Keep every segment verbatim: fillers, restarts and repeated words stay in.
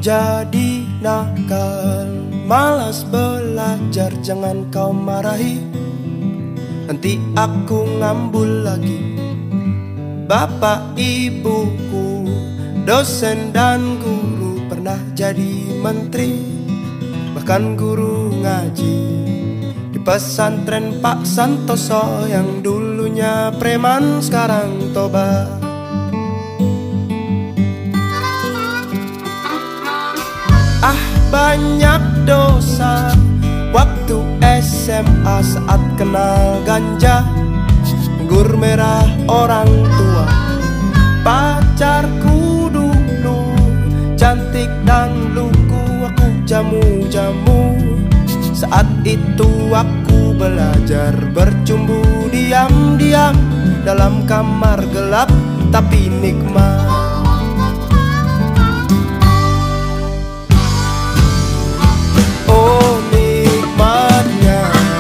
jadi nakal, malas belajar, jangan kau marahi. Nanti aku ngambul lagi. Bapak ibuku, dosen dan guru, pernah jadi menteri, bahkan guru ngaji di pesantren Pak Santoso yang dulunya preman sekarang tobat. Ah, banyak dosa waktu S M A saat kenal ganja, anggur merah orang tua. Pacarku dulu cantik dan lugu, aku jamu-jamu. Saat itu aku belajar bercumbu diam-diam dalam kamar gelap tapi nikmat. Oh nikmatnya,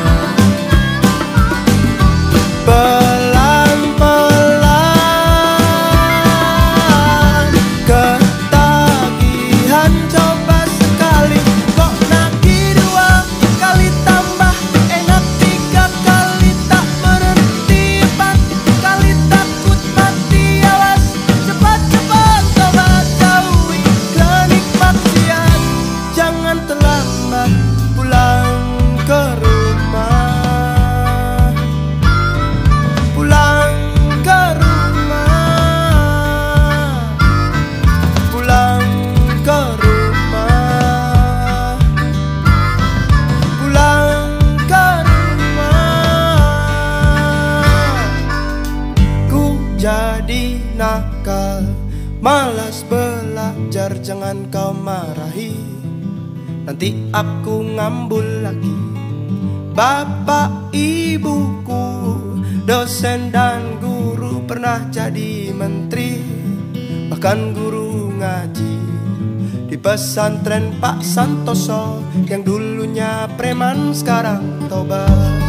pelan-pelan ketagihan, coba sekali kok nagih dua kali, tambah enak tiga kali, tak berhenti empat kali, takut mati awas, cepat-cepat coba jauhi kenikmatian. Jangan terlambat pulang ke rumah, pulang ke rumah, pulang ke rumah, pulang ke rumah. Ku jadi nakal, malas belajar, jangan kau marahi. Nanti aku ngambul lagi. Bapak ibuku, dosen dan guru, pernah jadi menteri, bahkan guru ngaji di pesantren Pak Santoso yang dulunya preman sekarang tobat.